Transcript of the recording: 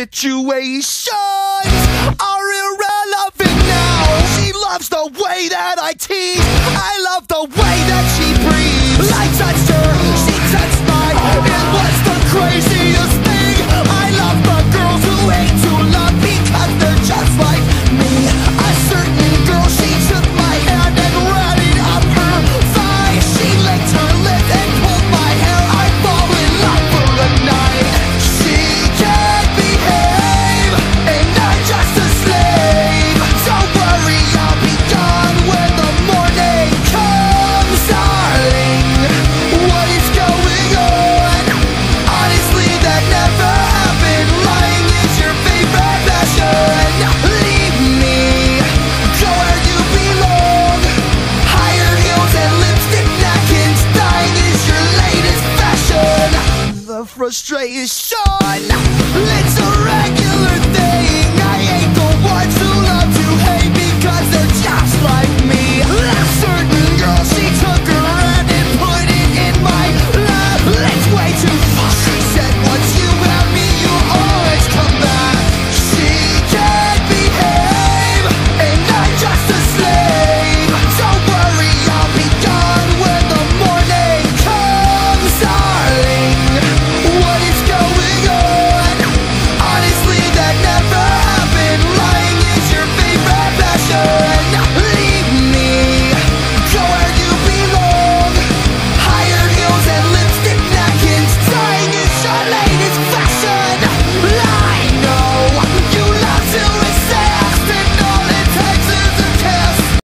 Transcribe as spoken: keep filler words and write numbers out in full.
situations are irrelevant now. She loves the way that I tease, I love the way that she breathes. I touched her, she touched mine, it was the craziest thing. I love the girls who hate to love because they're just like me. A certain girl, she took my hand and ran it up her thigh. She licked her lip and pulled my hair, I fall in love for the night. She can't behave, and I'm just a slave. Don't worry, I'll be gone when the morning comes. Darling, what is going on? Honestly, that never happened. Lying is your favorite passion. Leave me, go where you belong. Higher heels and lipstick napkins, dying is your latest fashion. The frustration, it's a regular thing. I ain't the one